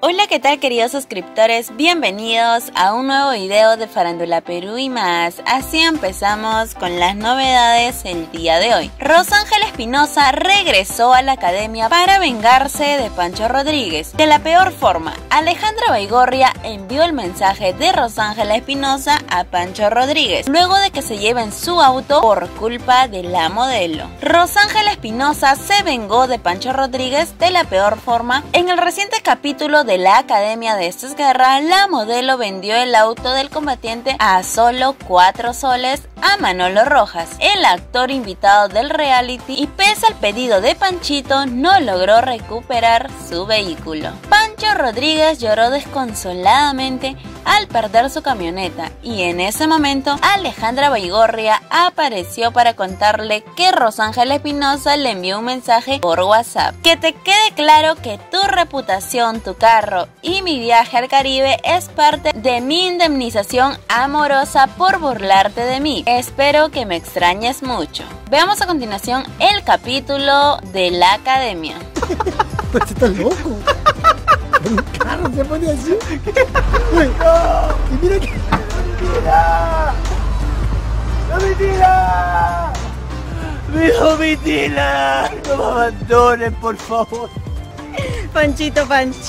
Hola, ¿qué tal, queridos suscriptores? Bienvenidos a un nuevo video de Farándula Perú y más. Así empezamos con las novedades el día de hoy. Rosángela Espinosa regresó a la academia para vengarse de Pancho Rodríguez. De la peor forma, Alejandra Baigorria envió el mensaje de Rosángela Espinosa a Pancho Rodríguez, luego de que se lleven su auto por culpa de la modelo. Rosángela Espinosa se vengó de Pancho Rodríguez de la peor forma. En el reciente capítulo de la Academia de Esto es Guerra, la modelo vendió el auto del combatiente a solo 4 soles a Manolo Rojas, el actor invitado del reality, y pese al pedido de Panchito, no logró recuperar su vehículo. Pancho Rodríguez lloró desconsoladamente al perder su camioneta, y en ese momento Alejandra Baigorria apareció para contarle que Rosángela Espinosa le envió un mensaje por WhatsApp. Que te quede claro que tu reputación, tu carro y mi viaje al Caribe es parte de mi indemnización amorosa por burlarte de mí. Espero que me extrañes mucho. Veamos a continuación el capítulo de la Academia. Pues está loco. Un carro se pone así. Uy, ¡No! y mira que... ¡Mentira! ¡No, mentira! ¡Me dijo mentira! ¡No me abandonen, por favor! Panchito,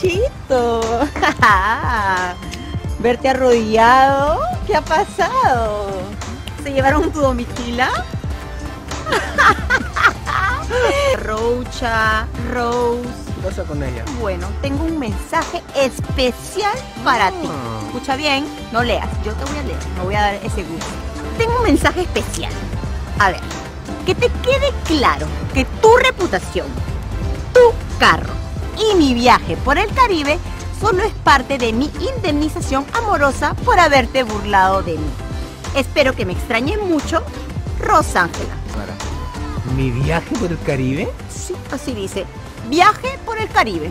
verte arrodillado, ¿qué ha pasado? ¿Se llevaron tu domitila? Rocha, Rose. ¿Qué pasa con ella? Bueno, tengo un mensaje especial para ti. Escucha bien, no leas, yo te voy a leer, no voy a dar ese gusto. Tengo un mensaje especial. A ver, que te quede claro que tu reputación, tu carro y mi viaje por el Caribe solo es parte de mi indemnización amorosa por haberte burlado de mí. Espero que me extrañes mucho, Rosángela. ¿Mi viaje por el Caribe? Sí, así dice. Viaje por el Caribe.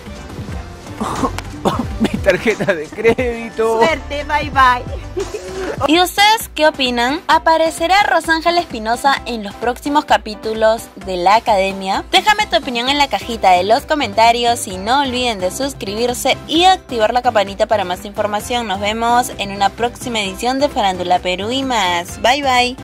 Mi tarjeta de crédito. Suerte, bye bye. ¿Y ustedes qué opinan? ¿Aparecerá Rosángela Espinosa en los próximos capítulos de la Academia? Déjame tu opinión en la cajita de los comentarios y no olviden de suscribirse y activar la campanita para más información. Nos vemos en una próxima edición de Farándula Perú y más. Bye bye.